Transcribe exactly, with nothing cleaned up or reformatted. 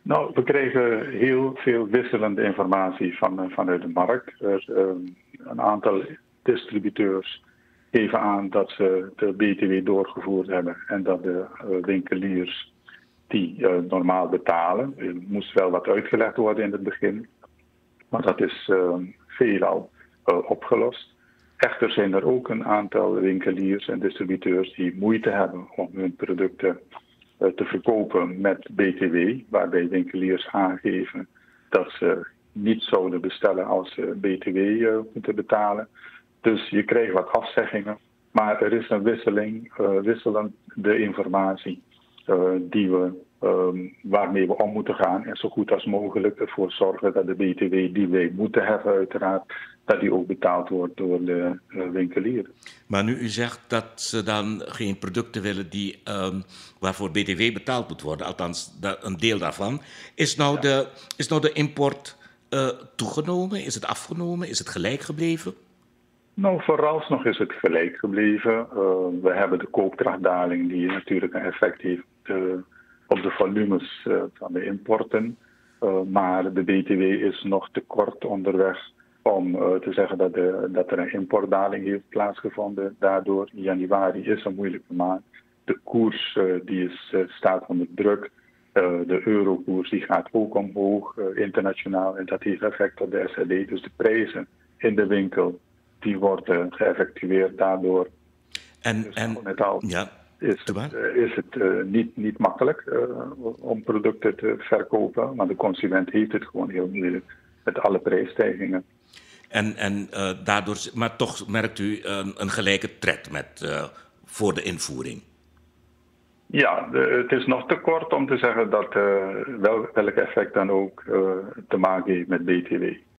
Nou, we krijgen heel veel wisselende informatie van, uh, vanuit de markt. Er, uh, een aantal distributeurs geven aan dat ze de B T W doorgevoerd hebben en dat de uh, winkeliers die uh, normaal betalen. Er moest wel wat uitgelegd worden in het begin, maar dat is uh, veelal uh, opgelost. Echter zijn er ook een aantal winkeliers en distributeurs die moeite hebben om hun producten uh, te verkopen met B T W, waarbij winkeliers aangeven dat ze niet zouden bestellen als ze B T W uh, moeten betalen. Dus je krijgt wat afzeggingen, maar er is een wisseling, uh, wisselende informatie uh, die we, um, waarmee we om moeten gaan en zo goed als mogelijk ervoor zorgen dat de B T W die wij moeten hebben uiteraard, dat die ook betaald wordt door de uh, winkelier. Maar nu u zegt dat ze dan geen producten willen die, um, waarvoor B T W betaald moet worden, althans da- een deel daarvan, is nou, ja. de, is nou de import uh, toegenomen? Is het afgenomen? Is het gelijk gebleven? Nou, vooralsnog is het gelijk gebleven. Uh, we hebben de koopkrachtdaling die natuurlijk een effect heeft uh, op de volumes uh, van de importen. Uh, maar de B T W is nog te kort onderweg om uh, te zeggen dat, de, dat er een importdaling heeft plaatsgevonden. Daardoor, januari is een moeilijke maand. De koers uh, die is, uh, staat onder druk. Uh, de eurokoers die gaat ook omhoog uh, internationaal en dat heeft effect op de S R D. Dus de prijzen in de winkel die worden geëffectueerd daardoor. En, dus en net al ja, is het, uh, is het uh, niet, niet makkelijk uh, om producten te verkopen, maar de consument heeft het gewoon heel moeilijk met alle prijsstijgingen. En, en uh, daardoor, maar toch merkt u een, een gelijke tred met, uh, voor de invoering? Ja, de, het is nog te kort om te zeggen dat uh, wel, welk effect dan ook uh, te maken heeft met B T W.